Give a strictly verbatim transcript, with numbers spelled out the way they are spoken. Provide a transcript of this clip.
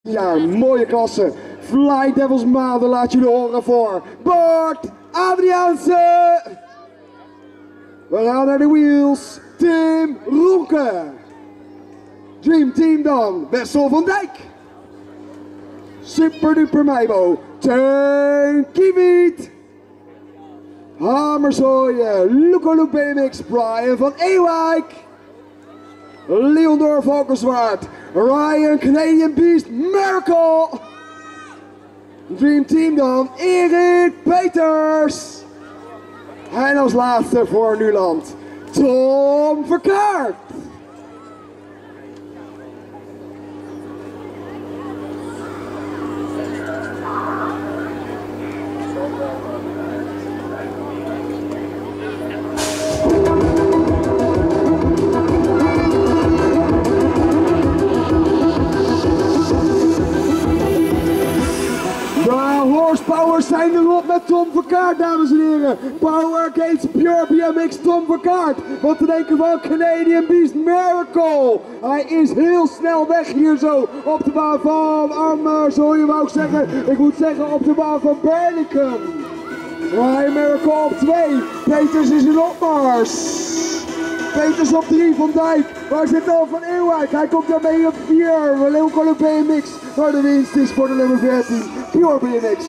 Ja, mooie klasse. Fly Devils Maanden laat jullie horen voor Bart Adriaanse. We gaan naar de wheels. Tim Ronke. Dream Team dan. Wessel van Dijk. Super duper Meibo. Teun Kiewiet. Hamerzooien. Luco Luke B M X. Brian van Ewijk. Leondor Valkenswaard. Ryan Canadian Beast Miracle. Dream Team dan Erik Peters. En als laatste voor Nuland Tom Verkaert. Power zijn erop met Tom Verkaert, dames en heren. Power against Pure B M X Tom Verkaert. Wat te denken van Canadian Beast Miracle. Hij is heel snel weg hier zo op de baan van Amerzooien, wou ik zeggen. Ik moet zeggen op de baan van Berlicum. Ryan Miracle op twee. Peters is in opmars. Peters op drie, Van Dijk. Waar zit al Van Ewijk? Hij komt daarmee op vier. Leeuw B M X. Maar de winst is voor de nummer veertien. Pure B M X.